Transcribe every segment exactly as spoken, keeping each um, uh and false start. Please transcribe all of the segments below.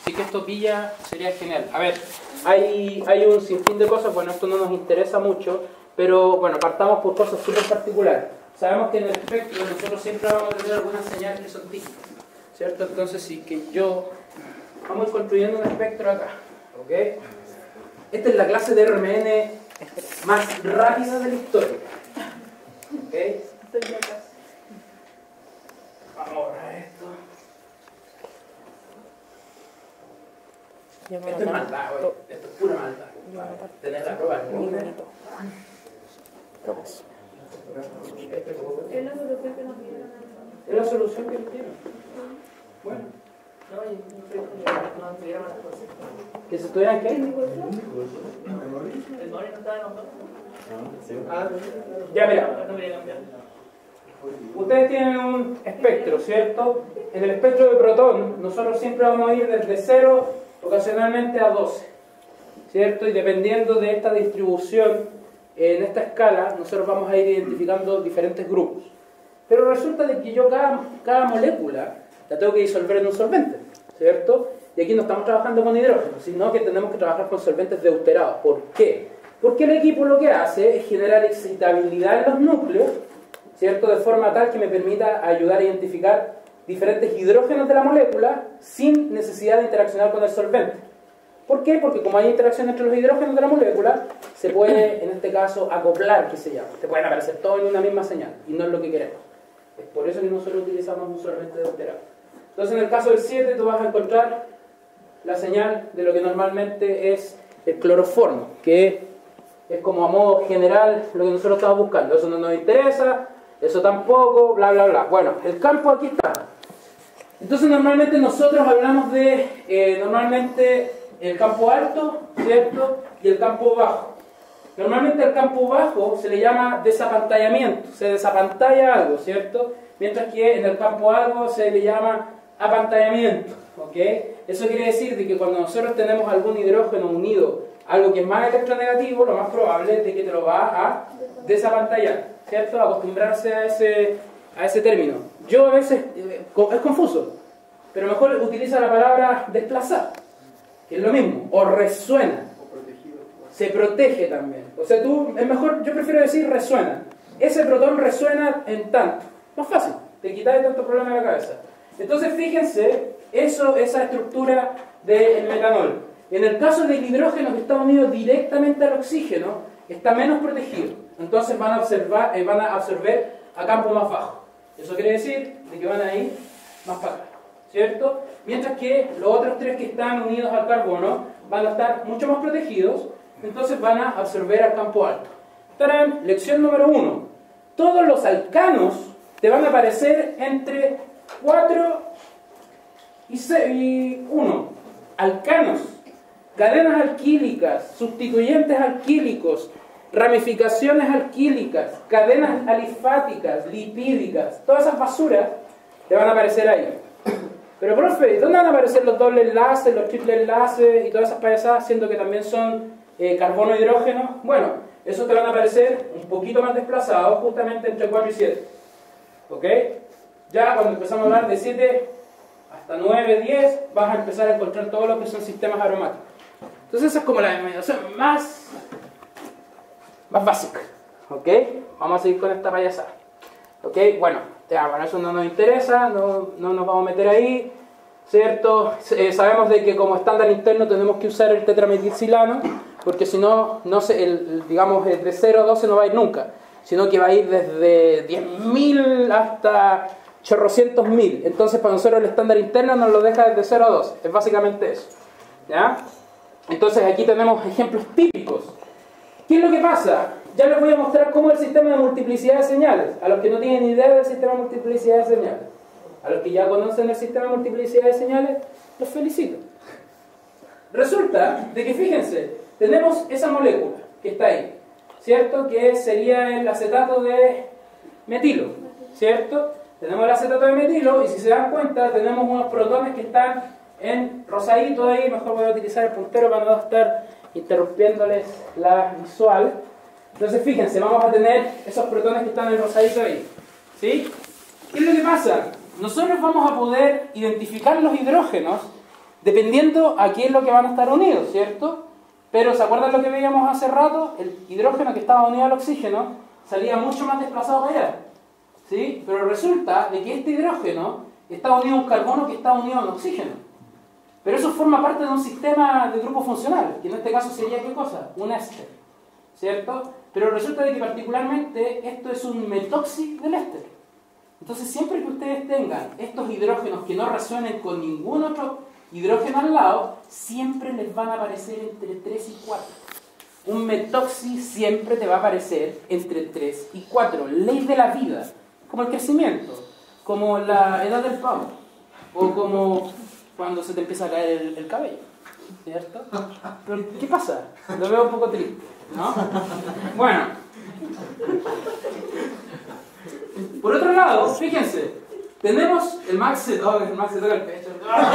Si que esto pilla, sería genial. A ver, hay, hay un sinfín de cosas, bueno, esto no nos interesa mucho, pero bueno, partamos por cosas súper particulares. Sabemos que en el espectro nosotros siempre vamos a tener algunas señales que son típicas, ¿cierto? Entonces, si que yo... Vamos construyendo un espectro acá, ¿ok? Esta es la clase de R M N más rápida de la historia, ¿ok? Vamos a borrar esto. Esto es maldad, oye. Esto es pura maldad. Tener la prueba. Es la solución que nos dieron. Es la solución que tienen. Bueno. ¿Que se estuvieran qué? ¿El Mori no estaba enojado? Ah, ya mira. Ustedes tienen un espectro, ¿cierto? En el espectro de protón, nosotros siempre vamos a ir desde cero ocasionalmente a doce, ¿cierto? Y dependiendo de esta distribución, en esta escala, nosotros vamos a ir identificando diferentes grupos. Pero resulta de que yo cada, cada molécula la tengo que disolver en un solvente, ¿cierto? Y aquí no estamos trabajando con hidrógeno, sino que tenemos que trabajar con solventes deuterados. ¿Por qué? Porque el equipo lo que hace es generar excitabilidad en los núcleos, ¿cierto? De forma tal que me permita ayudar a identificar diferentes hidrógenos de la molécula sin necesidad de interaccionar con el solvente. ¿Por qué? Porque como hay interacción entre los hidrógenos de la molécula, se puede, en este caso, acoplar, que se llama. Te pueden aparecer todos en una misma señal, y no es lo que queremos. Es por eso que nosotros utilizamos un solvente deuterado. Entonces, en el caso del siete, tú vas a encontrar la señal de lo que normalmente es el cloroformo, que es como a modo general lo que nosotros estamos buscando. Eso no nos interesa, eso tampoco, bla, bla, bla. Bueno, el campo aquí está. Entonces, normalmente nosotros hablamos de, eh, normalmente, el campo alto, ¿cierto? Y el campo bajo. Normalmente al campo bajo se le llama desapantallamiento, se desapantalla algo, ¿cierto? Mientras que en el campo alto se le llama apantallamiento, ¿ok? Eso quiere decir de que cuando nosotros tenemos algún hidrógeno unido a algo que es más electronegativo, lo más probable es de que te lo va a desapantallar, ¿cierto? Acostumbrarse a ese, a ese término. Yo a veces, es confuso, pero mejor utiliza la palabra desplazar, que es lo mismo, o resuena. Se protege también. O sea, tú, es mejor, yo prefiero decir resuena. Ese protón resuena en tanto. Más fácil, te quitas de tanto problema de la cabeza. Entonces, fíjense, eso, esa estructura del metanol. En el caso del hidrógeno que está unido directamente al oxígeno, está menos protegido. Entonces van a, observar, eh, van a absorber a campo más bajo. Eso quiere decir de que van a ir más para acá, ¿cierto? Mientras que los otros tres que están unidos al carbono van a estar mucho más protegidos. Entonces van a absorber al campo alto. ¡Tarán! Lección número uno. Todos los alcanos te van a aparecer entre cuatro y uno. Alcanos. Cadenas alquílicas, sustituyentes alquílicos, ramificaciones alquílicas, cadenas alifáticas, lipídicas. Todas esas basuras te van a aparecer ahí. Pero, profe, ¿dónde van a aparecer los dobles enlaces, los triples enlaces y todas esas payasadas, siendo que también son Eh, carbono e hidrógeno? Bueno, esos te van a aparecer un poquito más desplazados, justamente entre cuatro y siete. ¿Ok? Ya cuando empezamos a hablar de siete hasta nueve, diez, vas a empezar a encontrar todo lo que son sistemas aromáticos. Entonces esa es como la denominación más, más básica. ¿Ok? Vamos a seguir con esta payasada. ¿Ok? Bueno, ya, bueno, eso no nos interesa, no, no nos vamos a meter ahí, ¿cierto? Eh, sabemos de que como estándar interno tenemos que usar el tetrametilsilano, porque si no, no se, el, digamos, de cero a doce no va a ir nunca, sino que va a ir desde diez mil hasta chorrocientos mil. Entonces para nosotros el estándar interno nos lo deja desde cero a doce, es básicamente eso, ¿ya? Entonces aquí tenemos ejemplos típicos. ¿Qué es lo que pasa? Ya les voy a mostrar cómo es el sistema de multiplicidad de señales. A los que no tienen idea del sistema de multiplicidad de señales, a los que ya conocen el sistema de multiplicidad de señales, los felicito. Resulta de que, fíjense, tenemos esa molécula que está ahí, ¿cierto? Que sería el acetato de metilo, ¿cierto? Tenemos el acetato de metilo y si se dan cuenta tenemos unos protones que están en rosadito ahí. Mejor voy a utilizar el puntero para no estar interrumpiéndoles la visual. Entonces fíjense, vamos a tener esos protones que están en rosadito ahí, ¿sí? ¿Qué es lo que pasa? Nosotros vamos a poder identificar los hidrógenos dependiendo a qué es lo que van a estar unidos, ¿cierto? Pero ¿se acuerdan lo que veíamos hace rato? El hidrógeno que estaba unido al oxígeno salía mucho más desplazado para allá, ¿sí? Pero resulta de que este hidrógeno está unido a un carbono que está unido a un oxígeno. Pero eso forma parte de un sistema de grupo funcional, que en este caso sería ¿qué cosa? Un éster, ¿cierto? Pero resulta de que particularmente esto es un metoxi del éster. Entonces siempre que ustedes tengan estos hidrógenos que no resuenen con ningún otro hidrógeno al lado, siempre les van a aparecer entre tres y cuatro. Un metoxi siempre te va a aparecer entre tres y cuatro. Ley de la vida, como el crecimiento, como la edad del pavo, o como cuando se te empieza a caer el, el cabello, ¿cierto? Pero ¿qué pasa? Lo veo un poco triste, ¿no? Bueno. Por otro lado, fíjense, tenemos el Max se toca, el Max se toca el pecho.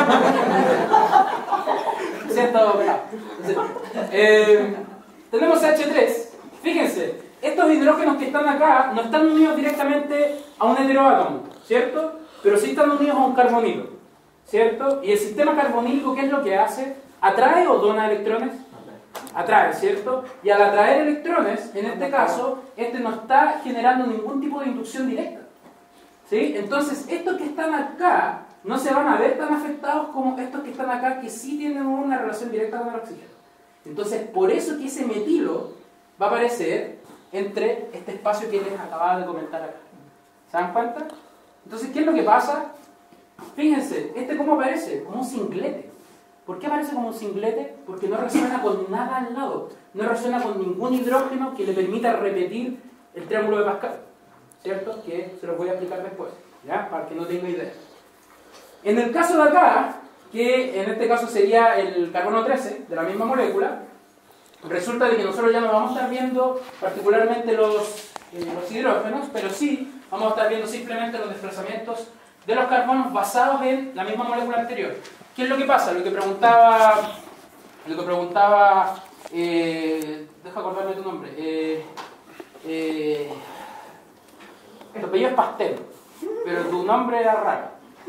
¿Cierto? Eh, tenemos H tres. Fíjense, estos hidrógenos que están acá no están unidos directamente a un heteroátomo, ¿cierto? Pero sí están unidos a un carbonilo, ¿cierto? Y el sistema carbonílico, ¿qué es lo que hace? ¿Atrae o dona electrones? Atrae, ¿cierto? Y al atraer electrones, en este caso, este no está generando ningún tipo de inducción directa, ¿sí? Entonces, estos que están acá no se van a ver tan afectados como estos que están acá, que sí tienen una relación directa con el oxígeno. Entonces, por eso que ese metilo va a aparecer entre este espacio que les acababa de comentar acá. ¿Se dan cuenta? Entonces, ¿qué es lo que pasa? Fíjense, ¿este cómo aparece? Como un singlete. ¿Por qué aparece como un singlete? Porque no resuena con nada al lado. No resuena con ningún hidrógeno que le permita repetir el triángulo de Pascal, ¿cierto? Que se los voy a explicar después, ¿ya? Para que no tenga idea. En el caso de acá, que en este caso sería el carbono trece, de la misma molécula, resulta de que nosotros ya no vamos a estar viendo particularmente los, eh, los hidrógenos, pero sí vamos a estar viendo simplemente los desplazamientos de los carbonos basados en la misma molécula anterior. ¿Qué es lo que pasa? Lo que preguntaba, lo que preguntaba, eh, deja acordarme tu nombre, eh, eh, tu apellido es Pastel, pero tu nombre era raro.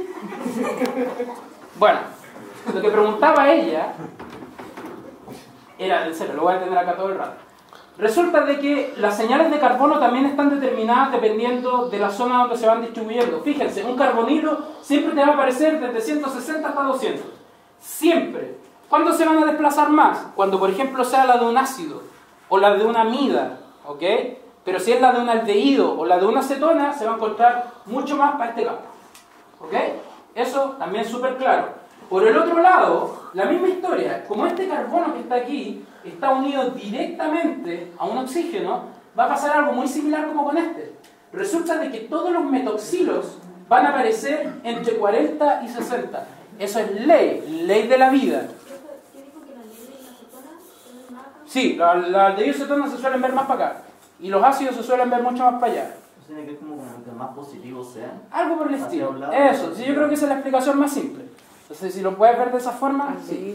Bueno, lo que preguntaba ella era, en serio, lo voy a tener acá todo el rato. Resulta de que las señales de carbono también están determinadas dependiendo de la zona donde se van distribuyendo. Fíjense, un carbonilo siempre te va a aparecer desde ciento sesenta hasta doscientos. Siempre. ¿Cuándo se van a desplazar más? Cuando, por ejemplo, sea la de un ácido o la de una amida, ¿ok? Pero si es la de un aldehído o la de una acetona, se va a encontrar mucho más para este campo, ¿ok? Eso también es súper claro. Por el otro lado, la misma historia. Como este carbono que está aquí está unido directamente a un oxígeno, va a pasar algo muy similar como con este. Resulta de que todos los metoxilos van a aparecer entre cuarenta y sesenta. Eso es ley, ley de la vida. ¿Qué dijo que la nieve y la acetona se ven más acá? Sí, la, la aldehído y acetona se suelen ver más para acá. Y los ácidos se suelen ver mucho más para allá. Tiene que como que más positivos sean. Algo por el estilo. Lado, Eso, sí, yo creo que esa es la explicación más simple. Entonces, si lo puedes ver de esa forma, sí.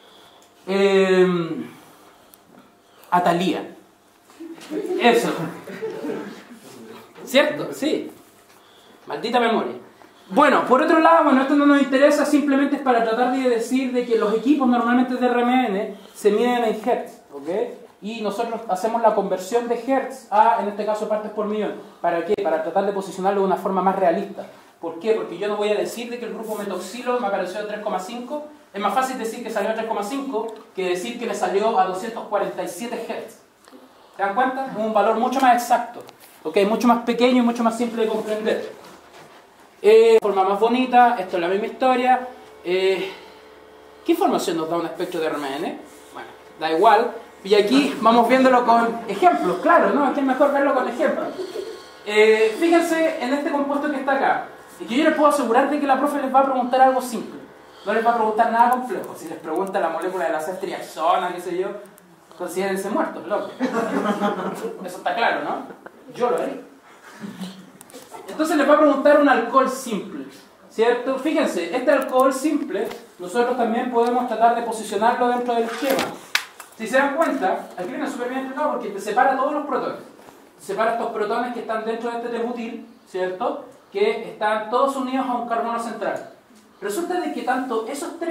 Eh, Atalía. Eso. ¿Cierto? Sí. Maldita memoria. Bueno, por otro lado, bueno, esto no nos interesa, simplemente es para tratar de decir de que los equipos normalmente de R M N se miden en hertz, ¿ok? Y nosotros hacemos la conversión de hertz a, en este caso, partes por millón. ¿Para qué? Para tratar de posicionarlo de una forma más realista. ¿Por qué? Porque yo no voy a decir de que el grupo metoxilo me apareció a tres coma cinco. Es más fácil decir que salió a tres coma cinco que decir que me salió a doscientos cuarenta y siete hertz. ¿Se dan cuenta? Es un valor mucho más exacto, ¿ok? Mucho más pequeño y mucho más simple de comprender. Eh, forma más bonita, esto es la misma historia. Eh, ¿Qué información nos da un espectro de R M N? Bueno, da igual. Y aquí vamos viéndolo con ejemplos, claro, ¿no? Es que es mejor verlo con ejemplos. Eh, fíjense en este compuesto que está acá. Y que yo les puedo asegurar de que la profe les va a preguntar algo simple. No les va a preguntar nada complejo. Si les pregunta la molécula de la ceftriaxona, qué sé yo, considérense muertos, loco. Eso está claro, ¿no? Yo lo haré. Entonces les va a preguntar un alcohol simple, ¿cierto? Fíjense, este alcohol simple, nosotros también podemos tratar de posicionarlo dentro del esquema. Si se dan cuenta, aquí viene súper bien explicado porque te separa todos los protones. Te separa estos protones que están dentro de este T-butil, ¿cierto? Que están todos unidos a un carbono central. Resulta de que tanto esos tres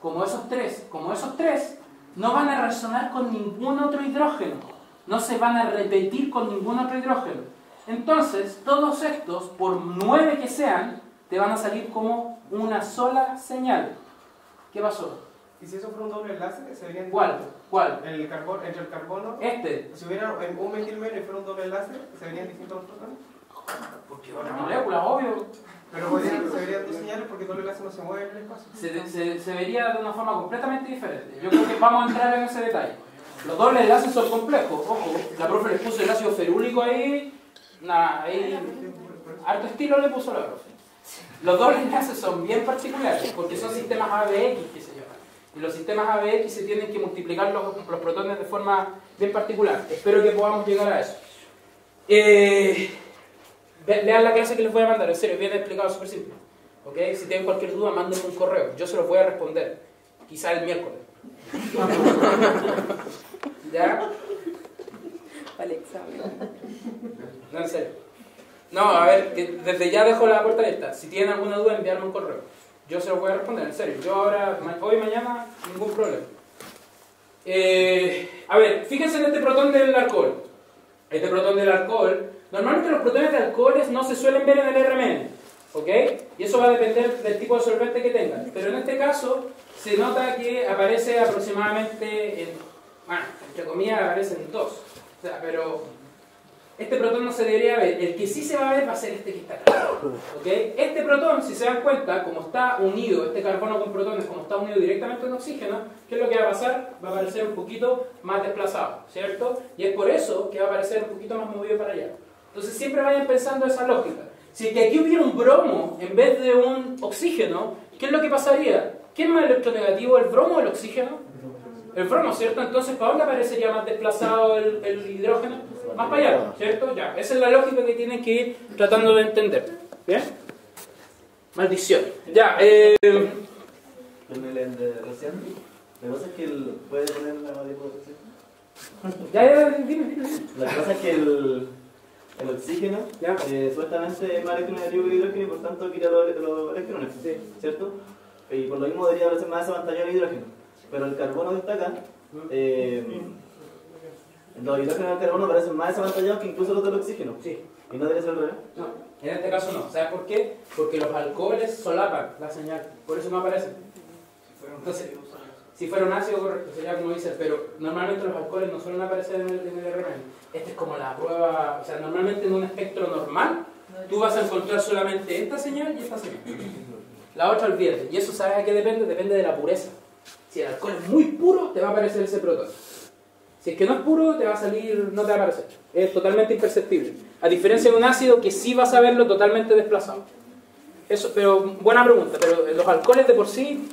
como esos tres, como esos tres, no van a resonar con ningún otro hidrógeno. No se van a repetir con ningún otro hidrógeno. Entonces, todos estos, por nueve que sean, te van a salir como una sola señal. ¿Qué pasó? ¿Y si eso fuera un doble enlace? ¿Se verían ¿Cuál? ¿Cuál? El carbono, entre el carbono. Este. Si hubiera un metilmeno y fuera un doble enlace, ¿se verían distintos los protones? Porque una molécula, obvio. Pero podrían, se verían dos señales porque el doble enlace no se mueve en el espacio. Se, se, se vería de una forma completamente diferente. Yo creo que vamos a entrar en ese detalle. Los dobles enlaces son complejos. Ojo, la profe les puso el ácido ferúlico ahí. Nada, ahí. Harto estilo le puso la profe. Los dobles enlaces son bien particulares porque son sistemas A B X que se llaman. Y los sistemas A B X se tienen que multiplicar los, los protones de forma bien particular. Espero que podamos llegar a eso. Eh, lean la clase que les voy a mandar, en serio, bien explicado, súper simple. ¿Okay? Si tienen cualquier duda, mándenme un correo. Yo se los voy a responder. Quizá el miércoles. ¿Ya? Para el examen. No, en serio. No, a ver, que desde ya dejo la puerta abierta. Si tienen alguna duda, enviarme un correo. Yo se los voy a responder, en serio. Yo ahora, hoy, mañana, ningún problema. Eh, a ver, fíjense en este protón del alcohol. Este protón del alcohol, normalmente los protones de alcoholes no se suelen ver en el R M N, ¿ok? Y eso va a depender del tipo de solvente que tengan. Pero en este caso, se nota que aparece aproximadamente, en, bueno, entre comillas aparecen dos. O sea, pero este protón no se debería ver. El que sí se va a ver va a ser este que está acá, ¿ok? Este protón, si se dan cuenta, como está unido, este carbono con protones, como está unido directamente en oxígeno, ¿qué es lo que va a pasar? Va a aparecer un poquito más desplazado, ¿cierto? Y es por eso que va a aparecer un poquito más movido para allá. Entonces siempre vayan pensando esa lógica. Si es que aquí hubiera un bromo en vez de un oxígeno, ¿qué es lo que pasaría? ¿Quién es más electronegativo, el bromo o el oxígeno? El bromo, ¿cierto? Entonces, ¿para dónde aparecería más desplazado el, el hidrógeno? Más para allá, ¿cierto? Ya, esa es la lógica que tienen que ir tratando de entender. ¿Bien? Maldición. Ya, eh... Con el de recién, la cosa es que el, puede tener la mariposa. Ya, ya, dime, dime. La cosa es que el, el oxígeno eh, supuestamente es más electronegativo que el hidrógeno y por tanto quita los, los electrones, sí, ¿cierto? Y por lo mismo debería parecer más desavantallado el hidrógeno. Pero el carbono que está acá, eh, los hidrógenos del carbono parecen más desavantallados que incluso los del oxígeno. Sí. ¿Y no debería ser al revés? No, en este caso no. ¿Sabes por qué? Porque los alcoholes solapan la señal. Por eso no aparecen. Entonces, si fuera un ácido, correcto, sería como dice, pero normalmente los alcoholes no suelen aparecer en el, en el R M N. Esta es como la prueba, o sea, normalmente en un espectro normal, tú vas a encontrar solamente esta señal y esta señal. La otra olvídate. ¿Y eso sabes a qué depende? Depende de la pureza. Si el alcohol es muy puro, te va a aparecer ese protón. Si es que no es puro, te va a salir, no te va a aparecer. Es totalmente imperceptible. A diferencia de un ácido que sí vas a verlo totalmente desplazado. Eso, pero buena pregunta. Pero los alcoholes de por sí,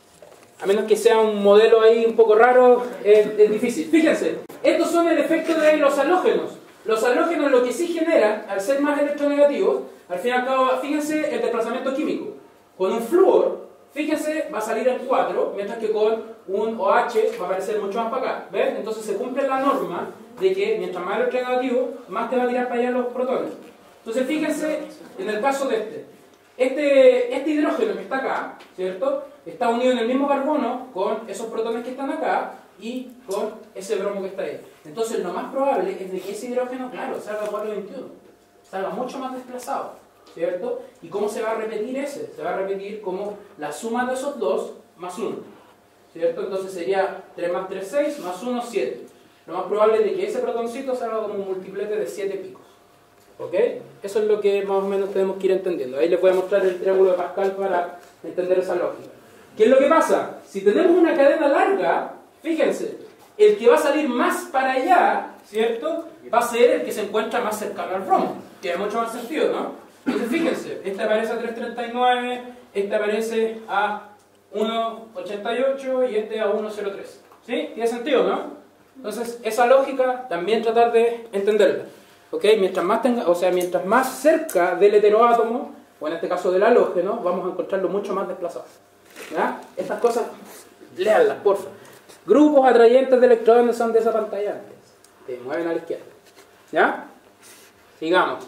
a menos que sea un modelo ahí un poco raro, es, es difícil. Fíjense, estos son el efecto de los halógenos. Los halógenos lo que sí generan, al ser más electronegativos, al fin y al cabo, fíjense el desplazamiento químico. Con un flúor, fíjense, va a salir en cuatro, mientras que con un OH va a aparecer mucho más para acá. ¿Ves? Entonces se cumple la norma de que mientras más electronegativo, más te va a tirar para allá los protones. Entonces fíjense en el caso de este. Este, este hidrógeno que está acá, ¿cierto? Está unido en el mismo carbono con esos protones que están acá y con ese bromo que está ahí. Entonces lo más probable es de que ese hidrógeno, claro, salga cuatro veintiuno. Salga mucho más desplazado. ¿Cierto? ¿Y cómo se va a repetir ese? Se va a repetir como la suma de esos dos más uno. ¿Cierto? Entonces sería tres más tres, seis, más uno, siete. Lo más probable es de que ese protoncito salga como un multiplete de siete picos. ¿Ok? Eso es lo que más o menos tenemos que ir entendiendo. Ahí les voy a mostrar el triángulo de Pascal para entender esa lógica. ¿Qué es lo que pasa? Si tenemos una cadena larga, fíjense, el que va a salir más para allá, ¿cierto? Va a ser el que se encuentra más cercano al bromo. Tiene mucho más sentido, ¿no? Entonces fíjense, este aparece a tres treinta y nueve, este aparece a uno ochenta y ocho y este a uno cero tres. ¿Sí? Tiene sentido, ¿no? Entonces, esa lógica también tratar de entenderla. ¿Ok? Mientras más tenga, o sea, mientras más cerca del heteroátomo, o en este caso del halógeno, vamos a encontrarlo mucho más desplazado. ¿Ya? Estas cosas, léanlas, porfa. Grupos atrayentes de electrones son desapantallantes. Te mueven a la izquierda. ¿Ya? Sigamos.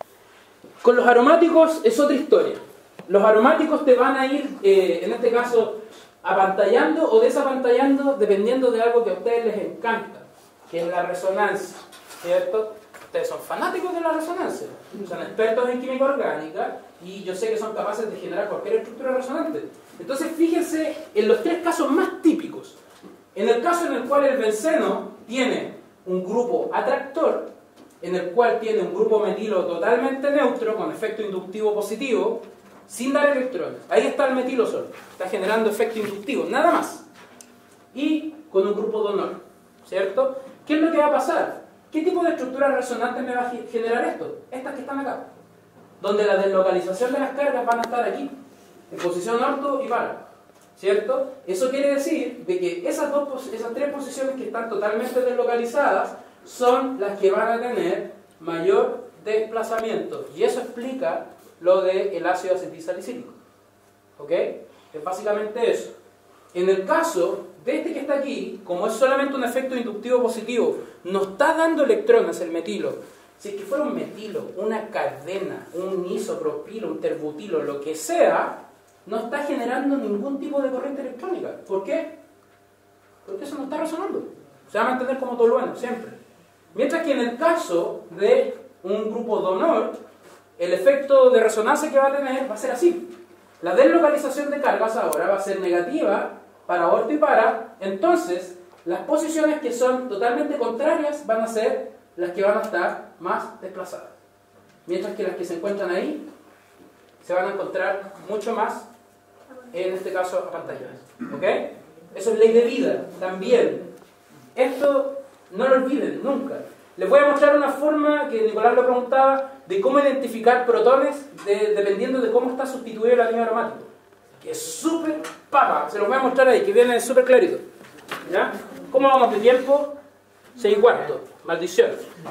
Con los aromáticos es otra historia. Los aromáticos te van a ir, eh, en este caso, apantallando o desapantallando dependiendo de algo que a ustedes les encanta, que es la resonancia, ¿cierto? Ustedes son fanáticos de la resonancia, son expertos en química orgánica y yo sé que son capaces de generar cualquier estructura resonante. Entonces fíjense en los tres casos más típicos. En el caso en el cual el benceno tiene un grupo atractor, en el cual tiene un grupo metilo totalmente neutro, con efecto inductivo positivo, sin dar electrones. Ahí está el metilo solo, está generando efecto inductivo, nada más. Y con un grupo donor, ¿cierto? ¿Qué es lo que va a pasar? ¿Qué tipo de estructuras resonantes me va a generar esto? Estas que están acá, donde la deslocalización de las cargas van a estar aquí, en posición orto y para, ¿cierto? Eso quiere decir de que esas, dos, esas tres posiciones que están totalmente deslocalizadas son las que van a tener mayor desplazamiento. Y eso explica lo del ácido acetilsalicílico. ¿Ok? Es básicamente eso. En el caso de este que está aquí, como es solamente un efecto inductivo positivo, no está dando electrones el metilo. Si es que fuera un metilo, una cadena, un isopropilo, un terbutilo, lo que sea, no está generando ningún tipo de corriente electrónica. ¿Por qué? Porque eso no está resonando. Se va a mantener como tolueno, siempre. Mientras que en el caso de un grupo donor, el efecto de resonancia que va a tener va a ser así. La deslocalización de cargas ahora va a ser negativa para orto y para, entonces las posiciones que son totalmente contrarias van a ser las que van a estar más desplazadas. Mientras que las que se encuentran ahí se van a encontrar mucho más, en este caso, apantalladas. ¿Ok? Eso es ley de vida, también. Esto no lo olviden, nunca. Les voy a mostrar una forma que Nicolás lo preguntaba de cómo identificar protones de, dependiendo de cómo está sustituido el anillo aromático. Que es súper papa, se los voy a mostrar ahí, que viene súper clarito. ¿Ya? ¿Cómo vamos de tiempo? Seis y cuarto, maldición.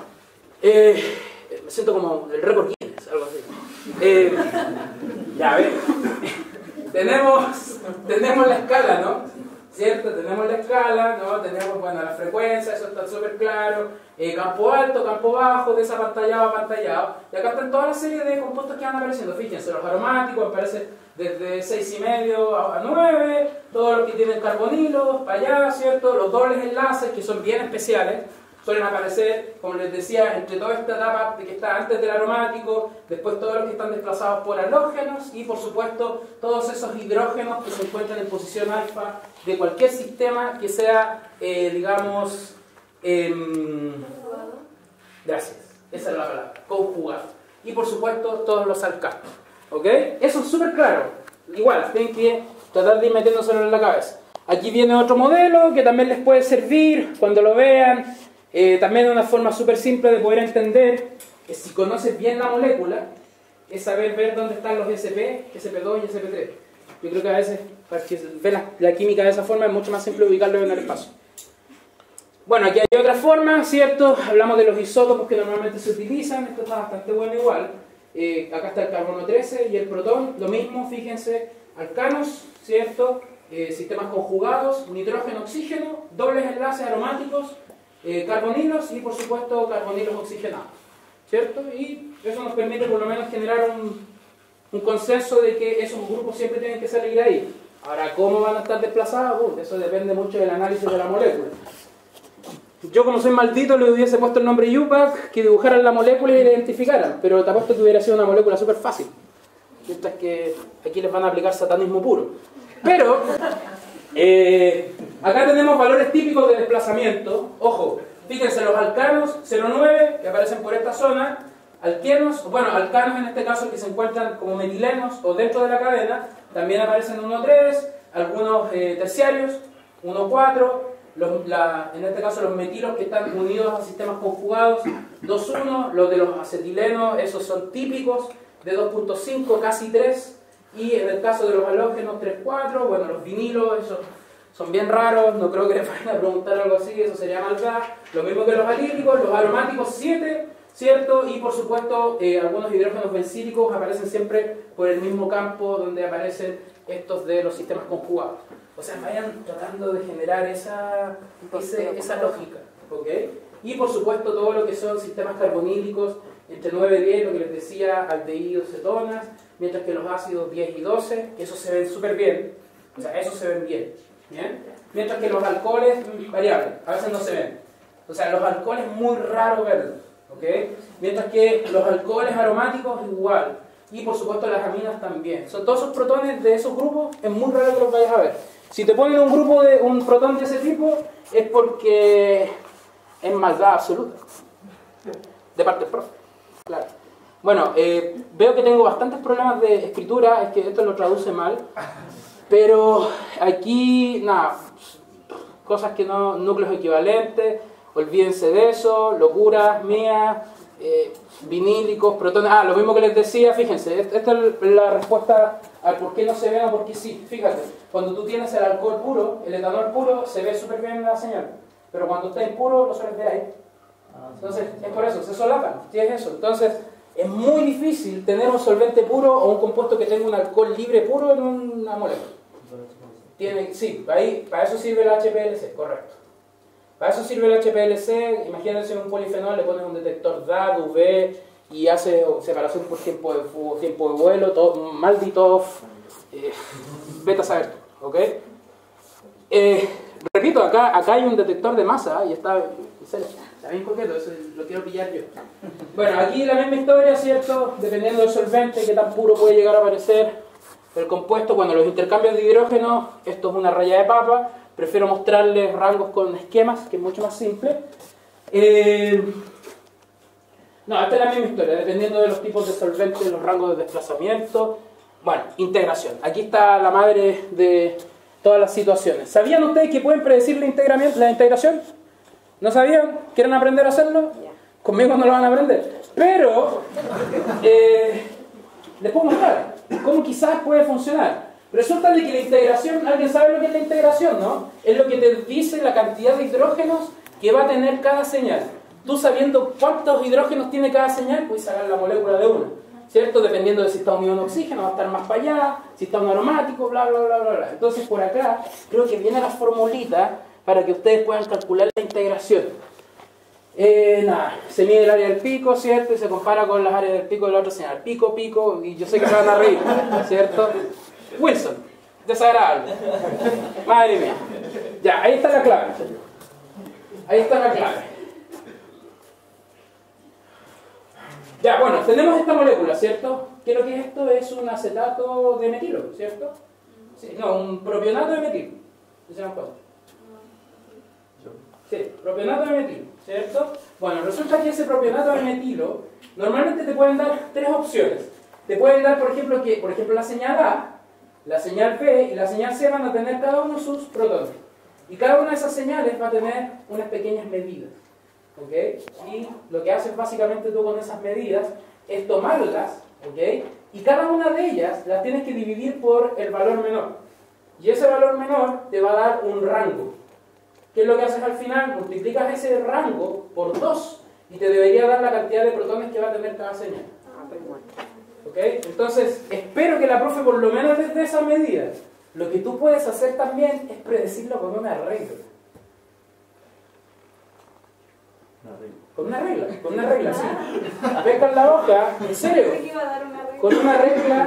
Eh, me siento como el récord Guinness, algo así. Eh, ya, a ver. tenemos, tenemos la escala, ¿no? ¿Cierto? Tenemos la escala, ¿no? Tenemos, bueno, la frecuencia, eso está súper claro. Eh, campo alto, campo bajo, desapantallado, apantallado. Y acá están toda la serie de compuestos que van apareciendo. Fíjense, los aromáticos aparecen desde seis y medio a nueve, todos los que tienen carbonilos, para allá, ¿cierto? Los dobles enlaces, que son bien especiales, suelen aparecer, como les decía, entre toda esta etapa de que está antes del aromático, después todos los que están desplazados por halógenos y, por supuesto, todos esos hidrógenos que se encuentran en posición alfa de cualquier sistema que sea, eh, digamos, eh, gracias, esa es la palabra, conjugado. Y, por supuesto, todos los alcanos. ¿Ok? Eso es súper claro. Igual, tienen que tratar de ir metiéndoselo en la cabeza. Aquí viene otro modelo que también les puede servir cuando lo vean. Eh, también una forma súper simple de poder entender que si conoces bien la molécula es saber ver dónde están los S P, S P dos y S P tres. Yo creo que a veces, para que ver la, la química de esa forma, es mucho más simple ubicarlo en el espacio. Bueno, aquí hay otra forma, ¿cierto? Hablamos de los isótopos que normalmente se utilizan. Esto está bastante bueno igual. Eh, acá está el carbono trece y el protón, lo mismo, fíjense, alcanos, ¿cierto? Eh, sistemas conjugados, nitrógeno, oxígeno, dobles enlaces aromáticos, eh, carbonilos y por supuesto carbonilos oxigenados, ¿cierto? Y eso nos permite por lo menos generar un, un consenso de que esos grupos siempre tienen que salir de ahí. Ahora, ¿cómo van a estar desplazados? Uh, eso depende mucho del análisis de la molécula. Yo, como soy maldito, le hubiese puesto el nombre U PAC, que dibujaran la molécula y la identificaran, pero te apuesto que hubiera sido una molécula súper fácil. Mientras que aquí les van a aplicar satanismo puro. Pero, eh, acá tenemos valores típicos de desplazamiento. Ojo, fíjense, los alcanos cero nueve, que aparecen por esta zona, alquenos, bueno, alcanos en este caso que se encuentran como metilenos o dentro de la cadena, también aparecen uno tres, algunos eh, terciarios, uno cuatro, Los, la, en este caso los metilos que están unidos a sistemas conjugados dos uno, los de los acetilenos, esos son típicos de dos punto cinco, casi tres, y en el caso de los halógenos tres cuatro, bueno, los vinilos, esos son bien raros, no creo que les vayan a preguntar algo así, eso sería maldad. Lo mismo que los alíticos, los aromáticos siete, ¿cierto? Y por supuesto eh, algunos hidrógenos bencílicos aparecen siempre por el mismo campo donde aparecen estos de los sistemas conjugados. O sea, vayan tratando de generar esa, ese, esa lógica, ¿ok? Y por supuesto todo lo que son sistemas carbonílicos entre nueve y diez, lo que les decía, aldehídos, cetonas, mientras que los ácidos diez y doce, que esos se ven súper bien, O sea, esos se ven bien, ¿bien? Mientras que los alcoholes, variables, a veces no se ven. O sea, los alcoholes es muy raro verlos, ¿ok? Mientras que los alcoholes aromáticos igual. Y por supuesto las aminas también. Son todos esos protones de esos grupos, es muy raro que los vayas a ver. Si te ponen un grupo de un protón de ese tipo, es porque es maldad absoluta. De parte del profe, claro. Bueno, eh, veo que tengo bastantes problemas de escritura, es que esto lo traduce mal. Pero aquí, nada, cosas que no, núcleos equivalentes, olvídense de eso, locuras mías, eh, vinílicos, protones. Ah, lo mismo que les decía, fíjense, esta es la respuesta al por qué no se ven o por qué sí. Fíjate, cuando tú tienes el alcohol puro, el etanol puro, se ve súper bien en la señal. Pero cuando está impuro, lo sueles ver ahí. Entonces, es por eso, se solapan, ¿sí es eso? Entonces, es muy difícil tener un solvente puro o un compuesto que tenga un alcohol libre puro en una molécula. Tiene, sí, ahí, para eso sirve el H P L C, correcto. Para eso sirve el H P L C, imagínense un polifenol, le pones un detector D A D, U V y hace separación por tiempo de, tiempo de vuelo, todo, maldito eh, beta saber, ¿ok? Eh, repito, acá, acá hay un detector de masa y está, está bien coqueto, eso lo quiero pillar yo. Bueno, aquí la misma historia, ¿cierto? Dependiendo del solvente, qué tan puro puede llegar a aparecer el compuesto. Cuando los intercambios de hidrógeno, esto es una raya de papa, prefiero mostrarles rangos con esquemas, que es mucho más simple. Eh, no, esta es la misma historia, dependiendo de los tipos de solventes, los rangos de desplazamiento. Bueno, integración. Aquí está la madre de todas las situaciones. ¿Sabían ustedes que pueden predecir la, la integración? ¿No sabían? ¿Quieren aprender a hacerlo? Conmigo no lo van a aprender. Pero, eh, les puedo mostrar cómo quizás puede funcionar. Resulta de que la integración, ¿alguien sabe lo que es la integración, no? Es lo que te dice la cantidad de hidrógenos que va a tener cada señal. Tú sabiendo cuántos hidrógenos tiene cada señal, puedes sacar la molécula de una, ¿cierto? Dependiendo de si está unido un oxígeno, va a estar más para allá, si está un aromático, bla, bla, bla, bla, bla. Entonces, por acá, creo que viene la formulita para que ustedes puedan calcular la integración. Eh, nada, se mide el área del pico, ¿cierto? Y se compara con las áreas del pico de la otra señal. Pico, pico, y yo sé que se van a reír, ¿cierto? Wilson, desagradable. Madre mía. Ya, ahí está la clave. Ahí está la clave. Ya, bueno, tenemos esta molécula, ¿cierto? ¿Qué es lo que es esto? Es un acetato de metilo, ¿cierto? Sí, no, un propionato de metilo. ¿Se llama cuál? Sí, propionato de metilo, ¿cierto? Bueno, resulta que ese propionato de metilo, normalmente te pueden dar tres opciones. Te pueden dar, por ejemplo, que, por ejemplo, la señal A, la señal B y la señal C van a tener cada uno sus protones. Y cada una de esas señales va a tener unas pequeñas medidas. ¿Ok? Y lo que haces básicamente tú con esas medidas es tomarlas, ¿ok? Y cada una de ellas las tienes que dividir por el valor menor. Y ese valor menor te va a dar un rango. ¿Qué es lo que haces al final? Multiplicas ese rango por dos y te debería dar la cantidad de protones que va a tener cada señal. ¿Ok? Entonces, espero que la profe por lo menos desde esa medida, lo que tú puedes hacer también es predecirlo con una regla. Con una regla, con una regla, sí. Pescan la hoja, en serio, con una regla,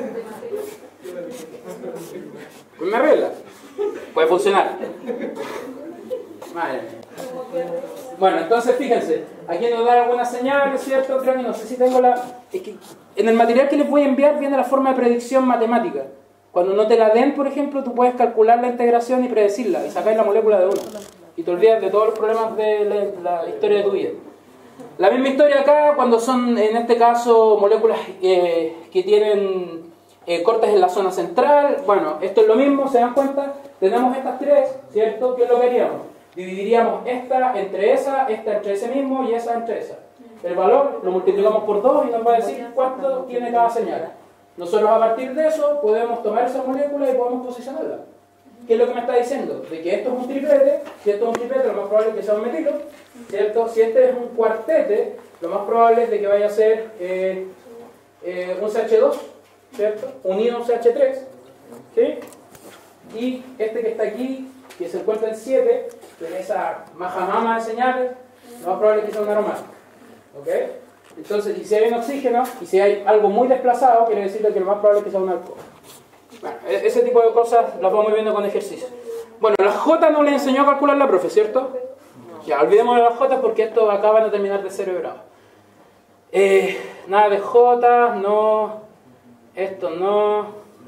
con una regla, puede funcionar. Madre. Bueno, entonces fíjense, aquí nos da algunas señales, ¿cierto? Creo que no sé si tengo la... Es que en el material que les voy a enviar viene la forma de predicción matemática. Cuando no te la den, por ejemplo, tú puedes calcular la integración y predecirla, y sacar la molécula de una. Y te olvidas de todos los problemas de la, la historia de tu vida. La misma historia acá, cuando son, en este caso, moléculas eh, que tienen eh, cortes en la zona central. Bueno, esto es lo mismo, ¿se dan cuenta? Tenemos estas tres, ¿cierto? ¿Qué es lo que haríamos? Dividiríamos esta entre esa, esta entre ese mismo y esa entre esa. El valor lo multiplicamos por dos y nos va a decir cuánto tiene cada señal. Nosotros a partir de eso podemos tomar esa molécula y podemos posicionarla. ¿Qué es lo que me está diciendo? De que esto es un triplete, si esto es un triplete lo más probable es que sea un metilo, ¿cierto? Si este es un cuartete, lo más probable es de que vaya a ser eh, eh, un C H dos, ¿cierto? Unido a un C H tres, ¿sí? Y este que está aquí, que se encuentra en siete, que es esa majamama de señales, lo más probable es que sea un aromático, ¿ok? Entonces, y si hay un oxígeno, y si hay algo muy desplazado, quiere decir que lo más probable es que sea un alcohol. Bueno, ese tipo de cosas las vamos viendo con ejercicio. Bueno, la J no le enseñó a calcular la profe, ¿cierto? Ya, olvidemos de las J porque esto acá van a terminar de cero grado. Eh, nada de J, no. Esto no.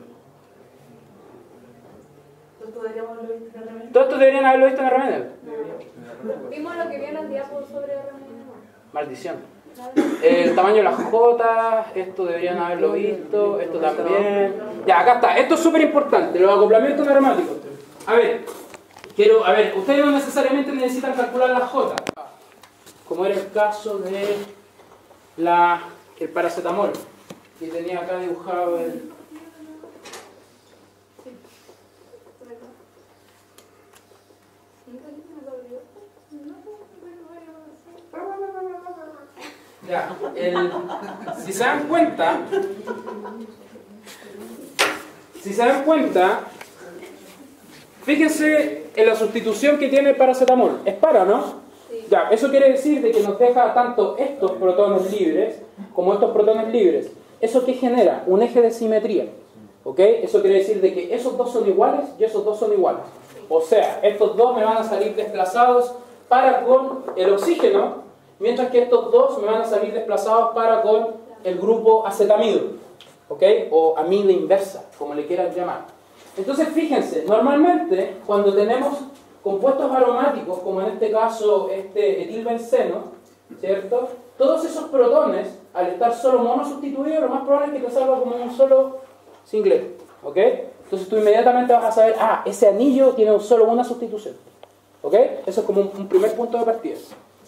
Todo esto deberían haberlo visto en R M N. Vimos lo que vio en el diapo sobre R M N. Maldición. El tamaño de las J, esto deberían haberlo visto, esto también. Ya, acá está. Esto es súper importante, los acoplamientos neumáticos. A ver, quiero, a ver, ustedes no necesariamente necesitan calcular las J, como era el caso de la, el paracetamol, que tenía acá dibujado el... Ya, el, si se dan cuenta, si se dan cuenta, fíjense en la sustitución que tiene el paracetamol. Es para, ¿no? Sí. Ya, eso quiere decir de que nos deja tanto estos protones libres como estos protones libres. ¿Eso qué genera? Un eje de simetría. ¿Ok? Eso quiere decir de que esos dos son iguales y esos dos son iguales. O sea, estos dos me van a salir desplazados para con el oxígeno, mientras que estos dos me van a salir desplazados para con el grupo acetamido, ¿ok? O amida inversa, como le quieran llamar. Entonces, fíjense, normalmente cuando tenemos compuestos aromáticos, como en este caso este etilbenceno, ¿cierto? Todos esos protones, al estar solo monosustituidos, lo más probable es que te salga como un solo singleto, ¿ok? Entonces tú inmediatamente vas a saber, ah, ese anillo tiene solo una sustitución, ¿ok? Eso es como un, un primer punto de partida.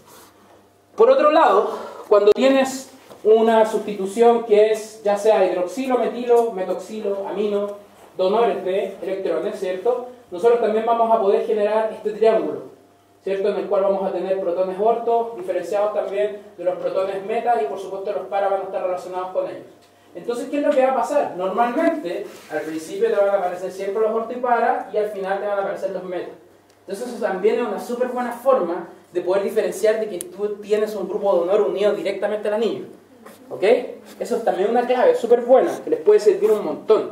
Por otro lado, cuando tienes una sustitución que es ya sea hidroxilo, metilo, metoxilo, amino, donores de electrones, ¿cierto? Nosotros también vamos a poder generar este triángulo, ¿cierto? En el cual vamos a tener protones orto, diferenciados también de los protones meta, y por supuesto los para van a estar relacionados con ellos. Entonces, ¿qué es lo que va a pasar? Normalmente, al principio te van a aparecer siempre los orto y para, y al final te van a aparecer los meta. Entonces eso también es una súper buena forma de poder diferenciar de que tú tienes un grupo de honor unido directamente al anillo. ¿Ok? Eso es también una clave súper buena, que les puede servir un montón.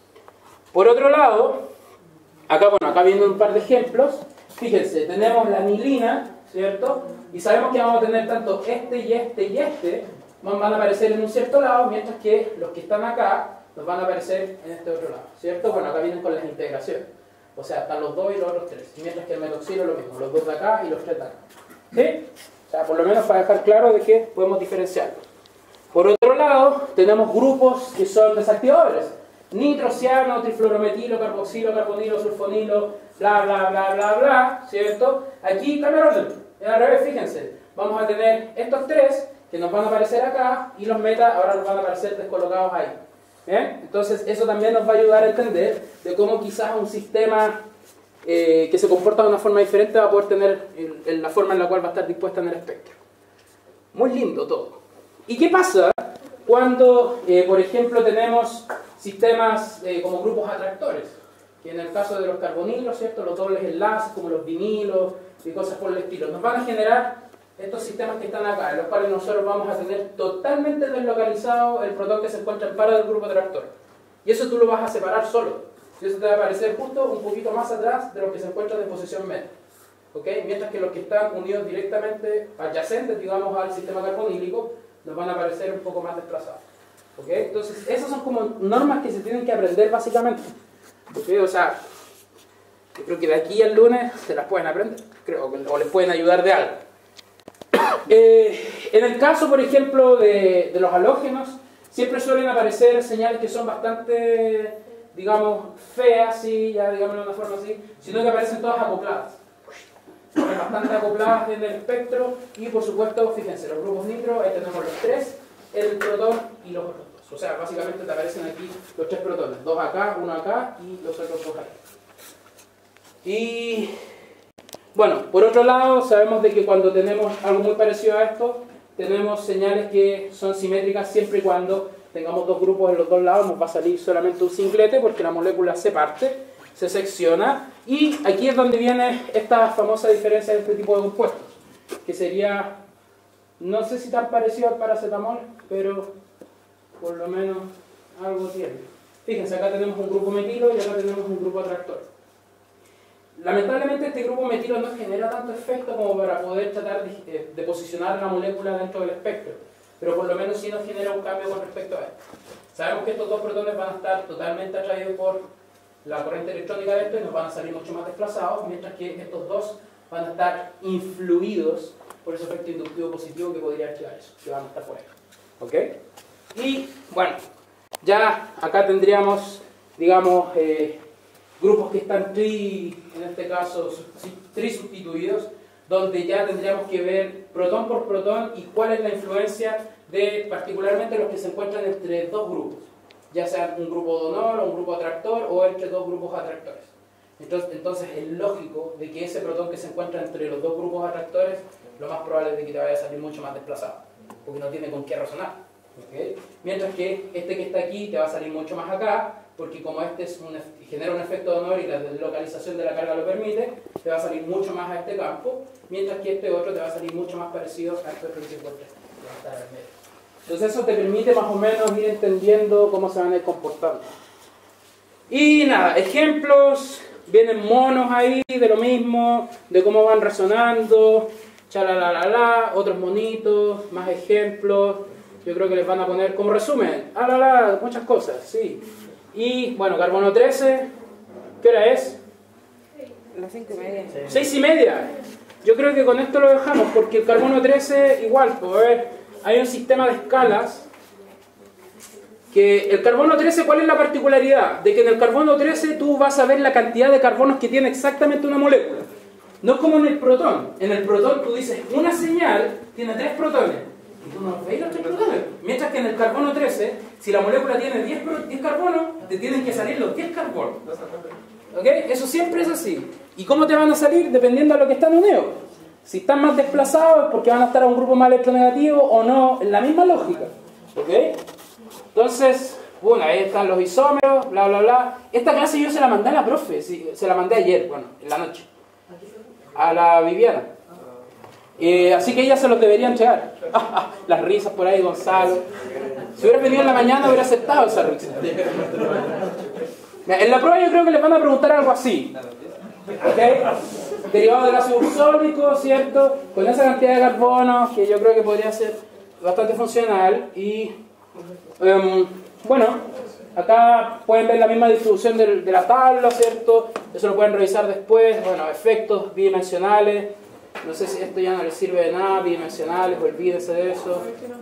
Por otro lado, acá, bueno, acá viendo un par de ejemplos, fíjense, tenemos la anilina, ¿cierto? Y sabemos que vamos a tener tanto este y este y este, van a aparecer en un cierto lado, mientras que los que están acá nos van a aparecer en este otro lado, ¿cierto? Bueno, acá vienen con las integraciones. O sea, están los dos y los otros tres. Mientras que el metoxilo es lo mismo, los dos de acá y los tres de acá. ¿Sí? O sea, por lo menos para dejar claro de que podemos diferenciarlo. Por otro lado, tenemos grupos que son desactivadores. Nitro, ciano, trifluorometilo, carboxilo, carbonilo, sulfonilo, bla, bla, bla, bla, bla, ¿cierto? Aquí cambia el orden. Es al revés, fíjense. Vamos a tener estos tres que nos van a aparecer acá y los meta ahora nos van a aparecer descolocados ahí. ¿Bien? Entonces eso también nos va a ayudar a entender de cómo quizás un sistema eh, que se comporta de una forma diferente va a poder tener el, el, la forma en la cual va a estar dispuesta en el espectro. Muy lindo todo. ¿Y qué pasa cuando, eh, por ejemplo, tenemos sistemas eh, como grupos atractores? Que en el caso de los carbonilos, ¿cierto? Los dobles enlaces, como los vinilos y cosas por el estilo, nos van a generar estos sistemas que están acá, en los cuales nosotros vamos a tener totalmente deslocalizado el protón que se encuentra en para del grupo atractor. Y eso tú lo vas a separar solo. Y eso te va a aparecer justo un poquito más atrás de los que se encuentran en posición meta. ¿Ok? Mientras que los que están unidos directamente, adyacentes, digamos, al sistema carbonílico, nos van a aparecer un poco más desplazados. ¿Ok? Entonces, esas son como normas que se tienen que aprender básicamente. ¿Ok? O sea, yo creo que de aquí al lunes se las pueden aprender, creo, o les pueden ayudar de algo. Eh, en el caso, por ejemplo, de, de los halógenos, siempre suelen aparecer señales que son bastante, digamos, feas, sí, ya digámoslo de una forma así, sino que aparecen todas acopladas. Son bastante acopladas en el espectro y, por supuesto, fíjense, los grupos nitro, ahí tenemos los tres, el protón y los otros dos. O sea, básicamente te aparecen aquí los tres protones, dos acá, uno acá y los otros dos acá. Y... bueno, por otro lado, sabemos de que cuando tenemos algo muy parecido a esto, tenemos señales que son simétricas siempre y cuando tengamos dos grupos en los dos lados, nos va a salir solamente un singlete porque la molécula se parte, se secciona, y aquí es donde viene esta famosa diferencia de este tipo de compuestos, que sería, no sé si tan parecido al paracetamol, pero por lo menos algo tiene. Fíjense, acá tenemos un grupo metilo y acá tenemos un grupo atractor. Lamentablemente este grupo metilo no genera tanto efecto como para poder tratar de, de posicionar la molécula dentro del espectro, pero por lo menos sí nos genera un cambio con respecto a esto. Sabemos que estos dos protones van a estar totalmente atraídos por la corriente electrónica de esto y nos van a salir mucho más desplazados, mientras que estos dos van a estar influidos por ese efecto inductivo positivo que podría activar eso, que van a estar por ahí. ¿Ok? Y bueno, ya acá tendríamos, digamos, eh, grupos que están tri, en este caso, tri-sustituidos, donde ya tendríamos que ver protón por protón y cuál es la influencia de particularmente los que se encuentran entre dos grupos, ya sea un grupo donor o un grupo atractor o entre dos grupos atractores. Entonces, entonces es lógico de que ese protón que se encuentra entre los dos grupos atractores, lo más probable es de que te vaya a salir mucho más desplazado, porque no tiene con qué resonar. ¿Okay? Mientras que este que está aquí te va a salir mucho más acá, porque como este es un, genera un efecto donor y la localización de la carga lo permite, te va a salir mucho más a este campo, mientras que este otro te va a salir mucho más parecido a este otro que se encuentra aquí, que va a estar en medio. Entonces eso te permite más o menos ir entendiendo cómo se van a ir comportando. Y nada, ejemplos, vienen monos ahí de lo mismo, de cómo van resonando, chalalalala, otros monitos, más ejemplos. Yo creo que les van a poner como resumen, ah, la, la, muchas cosas, sí. Y bueno, carbono trece, ¿qué hora es? Las cinco y media. Seis y media. Yo creo que con esto lo dejamos, porque el carbono trece igual, pues, a ver, hay un sistema de escalas, que el carbono trece, ¿cuál es la particularidad? De que en el carbono trece tú vas a ver la cantidad de carbonos que tiene exactamente una molécula. No es como en el protón. En el protón tú dices, una señal tiene tres protones. Y tú no veis los tres protones. Mientras que en el carbono trece, si la molécula tiene diez, diez carbonos, te tienen que salir los diez carbonos. ¿Ok? Eso siempre es así. ¿Y cómo te van a salir? Dependiendo de lo que están unidos. Si están más desplazados es porque van a estar a un grupo más electronegativo o no, en la misma lógica. ¿Ok? Entonces, bueno, ahí están los isómeros, bla, bla, bla. Esta clase yo se la mandé a la profe, sí, se la mandé ayer, bueno, en la noche. A la Viviana. Eh, así que ella se los debería entregar. Las risas por ahí, Gonzalo. Si hubieras venido en la mañana hubiera aceptado esa risa. En la prueba yo creo que les van a preguntar algo así. ¿Ok? Derivado del ácido ursólico, ¿cierto? Con esa cantidad de carbono, que yo creo que podría ser bastante funcional. Y um, bueno, acá pueden ver la misma distribución de, de la tabla, ¿cierto? Eso lo pueden revisar después. Bueno, efectos bidimensionales. No sé si esto ya no les sirve de nada, bidimensionales, olvídense de eso.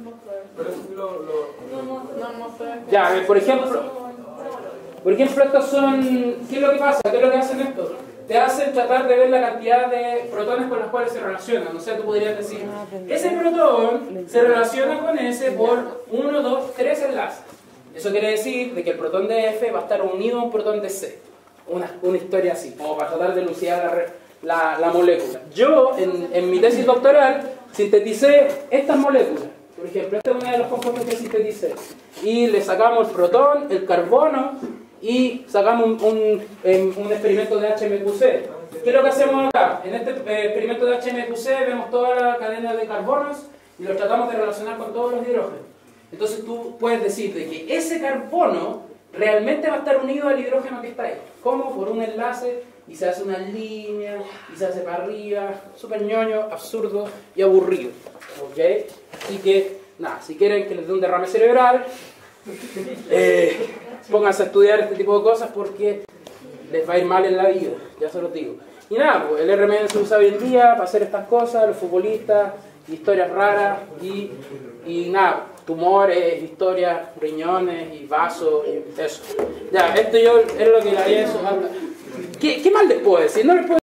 Ya, a ver, por ejemplo, por ejemplo, estos son, ¿qué es lo que pasa? ¿Qué es lo que hacen estos? Te hacen tratar de ver la cantidad de protones con los cuales se relacionan. O sea, tú podrías decir, ese protón se relaciona con ese por uno, dos, tres enlaces. Eso quiere decir de que el protón de F va a estar unido a un protón de C. Una, una historia así, como para tratar de elucidar la red. La, la molécula. Yo, en, en mi tesis doctoral, sinteticé estas moléculas. Por ejemplo, esta es una de los compuestos que sinteticé. Y le sacamos el protón, el carbono, y sacamos un, un, un experimento de H M Q C. ¿Qué es lo que hacemos acá? En este eh, experimento de H M Q C vemos toda la cadena de carbonos y los tratamos de relacionar con todos los hidrógenos. Entonces tú puedes decir de que ese carbono realmente va a estar unido al hidrógeno que está ahí. ¿Cómo? Por un enlace. Y se hace una línea, y se hace para arriba, súper ñoño, absurdo y aburrido. ¿Ok? Así que, nada, si quieren que les dé un derrame cerebral, eh, pónganse a estudiar este tipo de cosas porque les va a ir mal en la vida, ya se los digo. Y nada, pues, el R M N se usa hoy en día para hacer estas cosas, los futbolistas, historias raras, y, y nada, tumores, historias, riñones y vasos, y eso. Ya, esto yo es lo que le haría eso. ¿Qué, ¿Qué más les puedo decir? No les puedo